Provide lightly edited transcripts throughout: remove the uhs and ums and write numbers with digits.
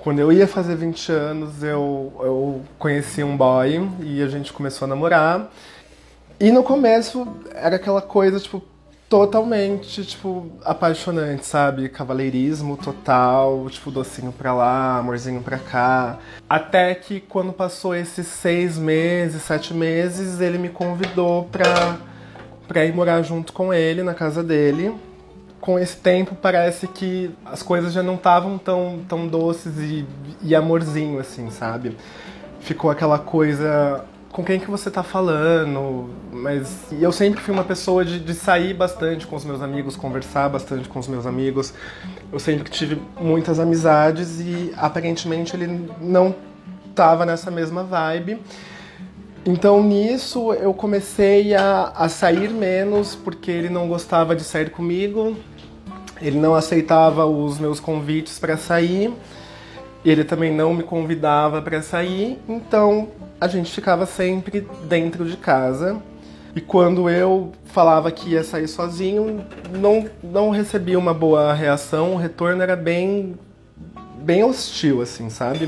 Quando eu ia fazer 20 anos, eu conheci um boy e a gente começou a namorar. E no começo era aquela coisa, tipo, totalmente, tipo, apaixonante, sabe? Cavalheirismo total, tipo, docinho pra lá, amorzinho pra cá. Até que quando passou esses 6 meses, 7 meses, ele me convidou pra ir morar junto com ele, na casa dele. Com esse tempo parece que as coisas já não estavam tão doces e amorzinho, assim, sabe? Ficou aquela coisa, com quem que você tá falando? Mas eu sempre fui uma pessoa de sair bastante com os meus amigos, conversar bastante com os meus amigos. Eu sempre tive muitas amizades e aparentemente ele não tava nessa mesma vibe. Então nisso eu comecei a sair menos porque ele não gostava de sair comigo. Ele não aceitava os meus convites para sair, ele também não me convidava para sair, então a gente ficava sempre dentro de casa. E quando eu falava que ia sair sozinho, não recebia uma boa reação, o retorno era bem hostil, assim, sabe?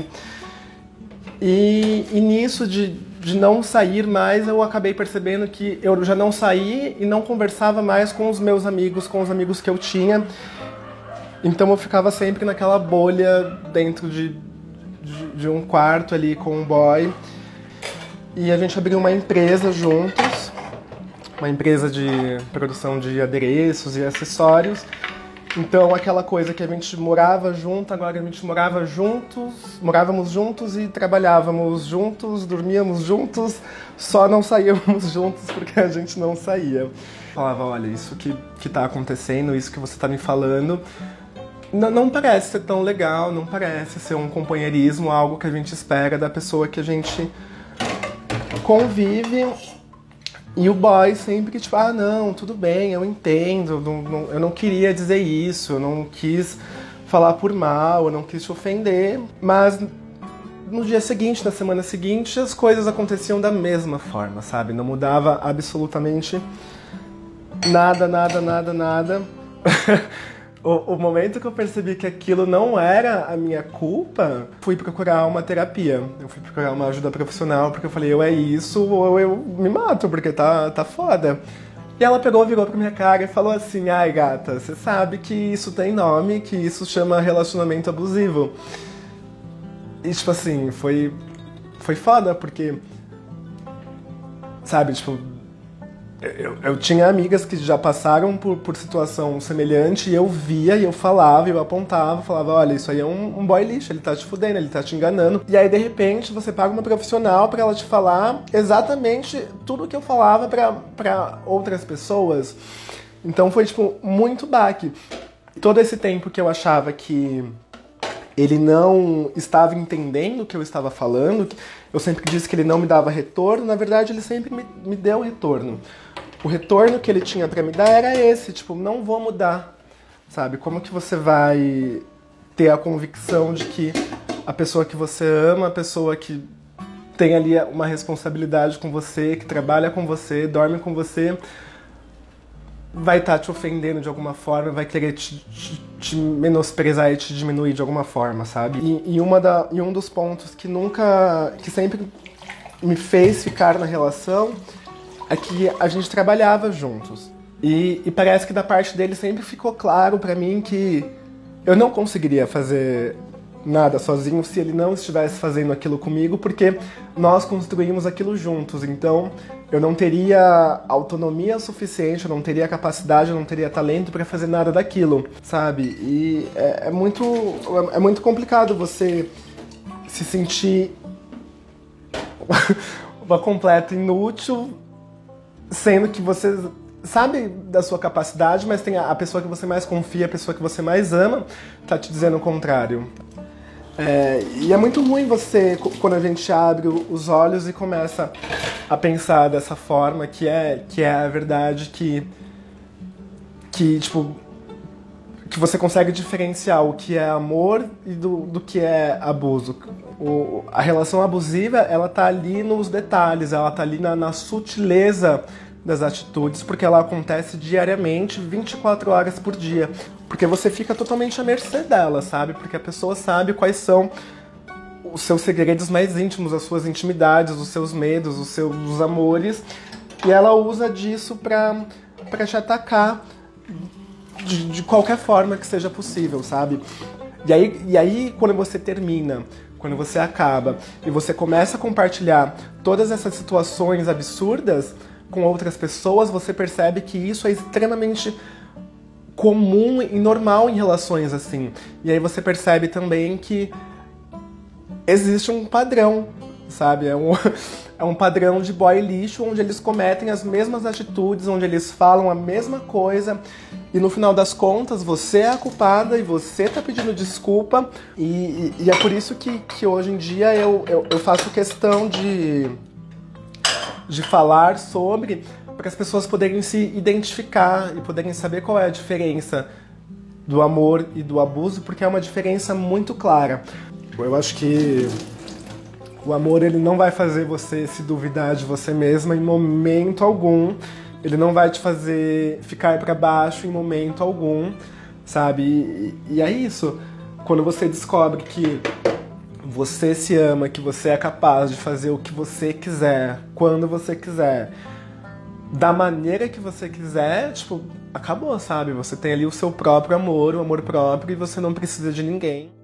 E nisso de não sair mais, eu acabei percebendo que eu já não saí e não conversava mais com os meus amigos, com os amigos que eu tinha. Então eu ficava sempre naquela bolha dentro de um quarto ali com um boy. E a gente abriu uma empresa juntos, uma empresa de produção de adereços e acessórios. Então aquela coisa que a gente morava junto, agora a gente morávamos juntos e trabalhávamos juntos, dormíamos juntos, só não saíamos juntos porque a gente não saía. Falava, olha, isso que tá acontecendo, isso que você tá me falando, não parece ser tão legal, não parece ser um companheirismo, algo que a gente espera da pessoa que a gente convive. E o boy sempre tipo, não, tudo bem, eu entendo, eu não queria dizer isso, eu não quis falar por mal, eu não quis te ofender. Mas no dia seguinte, na semana seguinte, as coisas aconteciam da mesma forma, sabe? Não mudava absolutamente nada. O momento que eu percebi que aquilo não era a minha culpa, fui procurar uma terapia. Eu fui procurar uma ajuda profissional, porque eu falei, ou é isso, ou eu me mato, porque tá foda. E ela virou pra minha cara e falou assim, ai gata, você sabe que isso tem nome, que isso chama relacionamento abusivo. E tipo assim, foi foda, porque, sabe, tipo, eu tinha amigas que já passaram por situação semelhante e eu via, e eu falava, eu apontava, falava, olha, isso aí é um boy lixo, ele tá te fudendo, ele tá te enganando. E aí, de repente, você paga uma profissional pra ela te falar exatamente tudo que eu falava pra outras pessoas. Então foi, tipo, muito baque. Todo esse tempo que eu achava que ele não estava entendendo o que eu estava falando, eu sempre disse que ele não me dava retorno, na verdade ele sempre me deu retorno. O retorno que ele tinha pra me dar era esse, tipo, não vou mudar, sabe? Como que você vai ter a convicção de que a pessoa que você ama, a pessoa que tem ali uma responsabilidade com você, que trabalha com você, dorme com você, vai estar te ofendendo de alguma forma, vai querer te menosprezar e te diminuir de alguma forma, sabe? E um dos pontos que sempre me fez ficar na relação é que a gente trabalhava juntos. E parece que da parte dele sempre ficou claro pra mim que eu não conseguiria fazer nada sozinho se ele não estivesse fazendo aquilo comigo, porque nós construímos aquilo juntos. Então eu não teria autonomia suficiente, eu não teria capacidade, eu não teria talento pra fazer nada daquilo, sabe? E é muito complicado você se sentir uma completa inútil, sendo que você sabe da sua capacidade, mas tem a pessoa que você mais confia, a pessoa que você mais ama, tá te dizendo o contrário. E é muito ruim você, quando a gente abre os olhos e começa a pensar dessa forma, que é a verdade, que tipo, que você consegue diferenciar o que é amor e do que é abuso. A relação abusiva, ela tá ali nos detalhes, ela tá ali na sutileza das atitudes, porque ela acontece diariamente, 24 horas por dia. Porque você fica totalmente à mercê dela, sabe? Porque a pessoa sabe quais são os seus segredos mais íntimos, as suas intimidades, os seus medos, os seus amores, e ela usa disso pra te atacar de qualquer forma que seja possível, sabe? E aí, quando você termina, quando você acaba, e você começa a compartilhar todas essas situações absurdas com outras pessoas, você percebe que isso é extremamente comum e normal em relações assim. E aí você percebe também que existe um padrão, sabe? É um padrão de boy lixo, onde eles cometem as mesmas atitudes, onde eles falam a mesma coisa, e no final das contas você é a culpada e você tá pedindo desculpa, e é por isso que hoje em dia eu faço questão de falar sobre, para as pessoas poderem se identificar e poderem saber qual é a diferença do amor e do abuso, porque é uma diferença muito clara. Eu acho que o amor, ele não vai fazer você se duvidar de você mesma em momento algum. Ele não vai te fazer ficar pra baixo em momento algum, sabe? E é isso. Quando você descobre que você se ama, que você é capaz de fazer o que você quiser, quando você quiser, da maneira que você quiser, tipo, acabou, sabe? Você tem ali o seu próprio amor, o amor próprio, e você não precisa de ninguém.